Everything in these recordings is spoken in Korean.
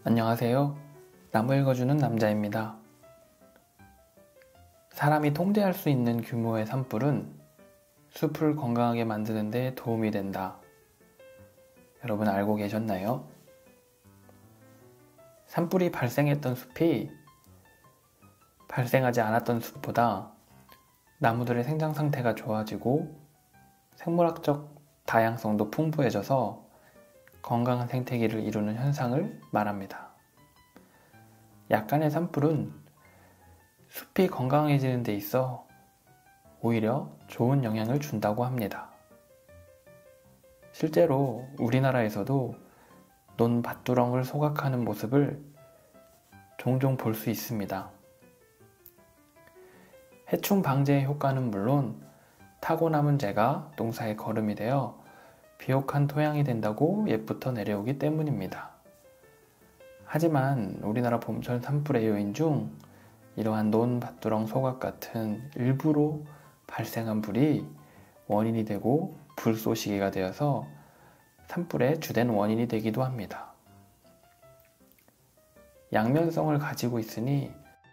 안녕하세요. 나무 읽어주는 남자입니다. 사람이 통제할 수 있는 규모의 산불은 숲을 건강하게 만드는 데 도움이 된다. 여러분 알고 계셨나요? 산불이 발생했던 숲이 발생하지 않았던 숲보다 나무들의 생장 상태가 좋아지고 생물학적 다양성도 풍부해져서 건강한 생태계를 이루는 현상을 말합니다. 약간의 산불은 숲이 건강해지는 데 있어 오히려 좋은 영향을 준다고 합니다. 실제로 우리나라에서도 논 밭두렁을 소각하는 모습을 종종 볼 수 있습니다. 해충 방제 효과는 물론 타고 남은 재가 농사의 거름이 되어 비옥한 토양이 된다고 옛부터 내려오기 때문입니다. 하지만 우리나라 봄철 산불의 요인 중 이러한 논 밭두렁 소각 같은 일부로 발생한 불이 원인이 되고 불쏘시개가 되어서 산불의 주된 원인이 되기도 합니다. 양면성을 가지고 있으니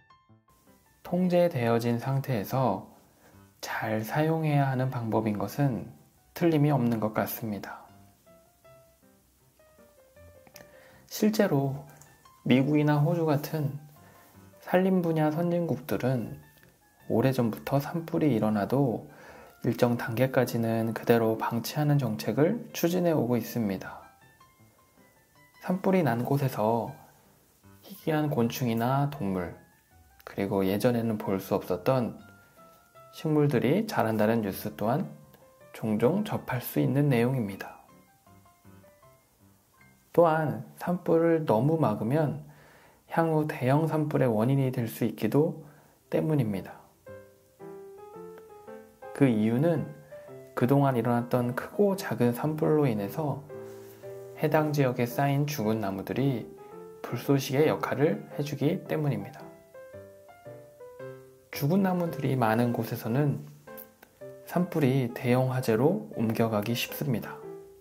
통제되어진 상태에서 잘 사용해야 하는 방법인 것은 틀림이 없는 것 같습니다. 실제로 미국이나 호주 같은 산림 분야 선진국들은 오래전부터 산불이 일어나도 일정 단계까지는 그대로 방치하는 정책을 추진해 오고 있습니다. 산불이 난 곳에서 희귀한 곤충이나 동물, 그리고 예전에는 볼 수 없었던 식물들이 자란다는 뉴스 또한 종종 접할 수 있는 내용입니다. 또한 산불을 너무 막으면 향후 대형 산불의 원인이 될 수 있기도 때문입니다. 그 이유는 그동안 일어났던 크고 작은 산불로 인해서 해당 지역에 쌓인 죽은 나무들이 불쏘시개 역할을 해주기 때문입니다. 죽은 나무들이 많은 곳에서는 산불이 대형 화재로 옮겨가기 쉽습니다.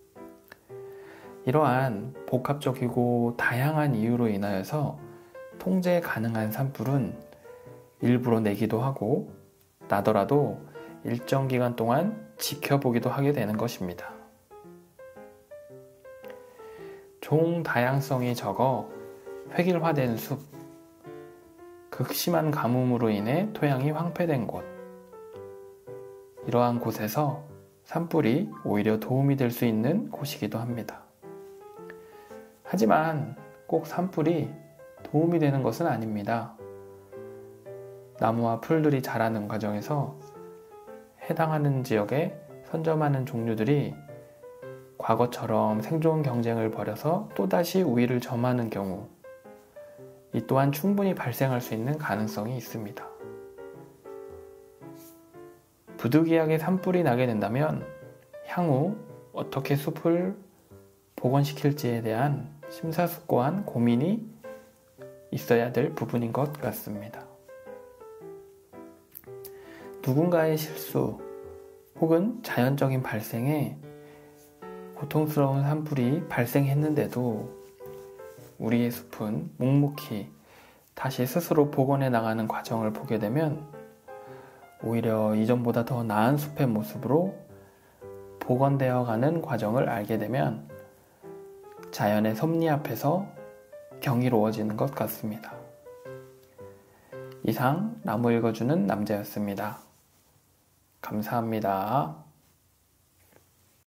이러한 복합적이고 다양한 이유로 인하여서 통제 가능한 산불은 일부러 내기도 하고 나더라도 일정 기간 동안 지켜보기도 하게 되는 것입니다. 종 다양성이 적어 획일화된 숲, 극심한 가뭄으로 인해 토양이 황폐된 곳, 이러한 곳에서 산불이 오히려 도움이 될 수 있는 곳이기도 합니다. 하지만 꼭 산불이 도움이 되는 것은 아닙니다. 나무와 풀들이 자라는 과정에서 해당하는 지역에 선점하는 종류들이 과거처럼 생존 경쟁을 벌여서 또다시 우위를 점하는 경우, 이 또한 충분히 발생할 수 있는 가능성이 있습니다. 부득이하게 산불이 나게 된다면 향후 어떻게 숲을 복원시킬지에 대한 심사숙고한 고민이 있어야 될 부분인 것 같습니다. 누군가의 실수 혹은 자연적인 발생에 고통스러운 산불이 발생했는데도 우리의 숲은 묵묵히 다시 스스로 복원해 나가는 과정을 보게 되면 오히려 이전보다 더 나은 숲의 모습으로 복원되어 가는 과정을 알게 되면 자연의 섭리 앞에서 경이로워지는 것 같습니다. 이상 나무 읽어주는 남자였습니다. 감사합니다.